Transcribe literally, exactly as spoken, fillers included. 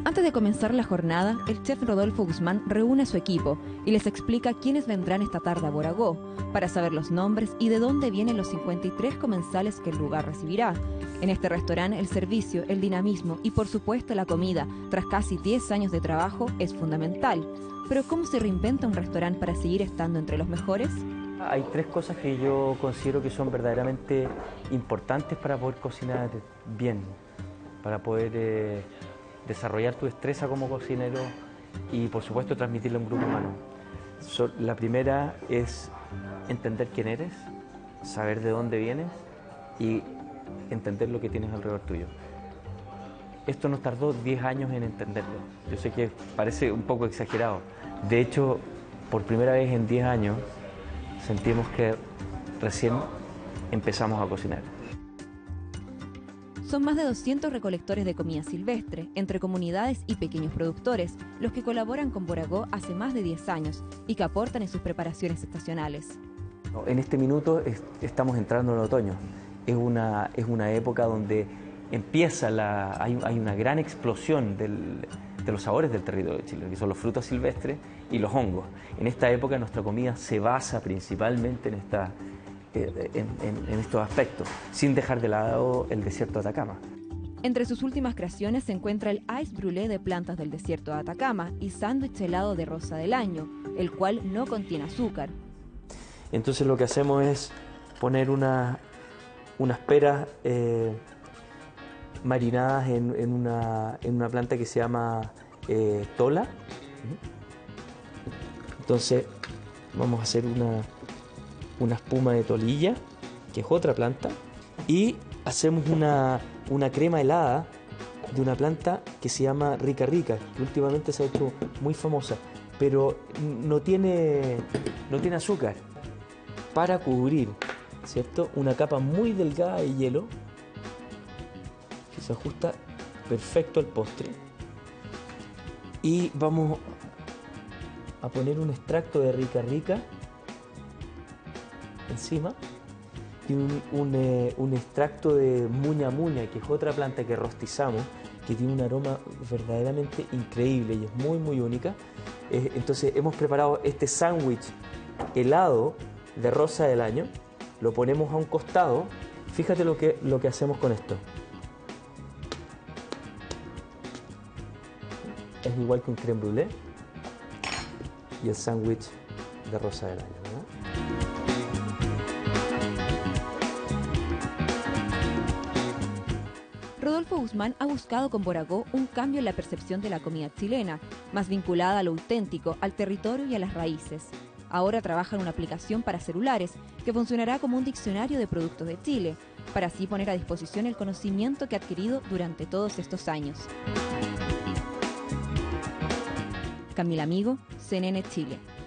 Antes de comenzar la jornada, el chef Rodolfo Guzmán reúne a su equipo y les explica quiénes vendrán esta tarde a Boragó, para saber los nombres y de dónde vienen los cincuenta y tres comensales que el lugar recibirá. En este restaurante el servicio, el dinamismo y por supuesto la comida, tras casi diez años de trabajo, es fundamental. Pero ¿cómo se reinventa un restaurante para seguir estando entre los mejores? Hay tres cosas que yo considero que son verdaderamente importantes para poder cocinar bien, para poder eh, desarrollar tu destreza como cocinero y por supuesto transmitirle a un grupo humano. So, la primera es entender quién eres, saber de dónde vienes y entender lo que tienes alrededor tuyo. Esto nos tardó diez años en entenderlo. Yo sé que parece un poco exagerado. De hecho, por primera vez en diez años sentimos que recién empezamos a cocinar. Son más de doscientos recolectores de comida silvestre, entre comunidades y pequeños productores, los que colaboran con Boragó hace más de diez años y que aportan en sus preparaciones estacionales. En este minuto es, estamos entrando en el otoño. Es una, es una época donde empieza la, hay, hay una gran explosión del, de los sabores del territorio de Chile, que son los frutos silvestres y los hongos. En esta época nuestra comida se basa principalmente en, esta, eh, en, en, en estos aspectos, sin dejar de lado el desierto de Atacama. Entre sus últimas creaciones se encuentra el ice brûlée de plantas del desierto de Atacama y sándwich helado de rosa del año, el cual no contiene azúcar. Entonces lo que hacemos es poner una, unas peras eh, marinadas en, en, una, en una planta que se llama eh, tola. Entonces vamos a hacer una, una espuma de tolilla, que es otra planta, y hacemos una, una crema helada de una planta que se llama rica rica, que últimamente se ha hecho muy famosa, pero no tiene, no tiene azúcar, para cubrir, ¿cierto?, una capa muy delgada de hielo que se ajusta perfecto al postre. Y vamos a poner un extracto de rica rica encima y un, un, eh, un extracto de muña muña, que es otra planta que rostizamos, que tiene un aroma verdaderamente increíble y es muy muy única. Eh, entonces hemos preparado este sándwich helado de rosa del año, lo ponemos a un costado. Fíjate lo que, lo que hacemos con esto. Es igual que un crème brûlée y el sándwich de rosa del año, ¿verdad? Rodolfo Guzmán ha buscado con Boragó un cambio en la percepción de la comida chilena, más vinculada a lo auténtico, al territorio y a las raíces. Ahora trabaja en una aplicación para celulares que funcionará como un diccionario de productos de Chile, para así poner a disposición el conocimiento que ha adquirido durante todos estos años. Camila Amigo, C N N Chile.